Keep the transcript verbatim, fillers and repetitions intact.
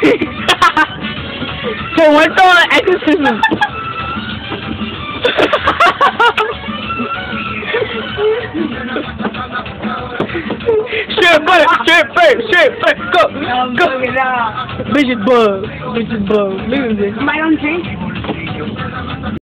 So one dollar exorcism. Straight foot, straight foot, straight foot, go, go. Bitch is bug, bitch is bug. Look at this. Somebody on the train?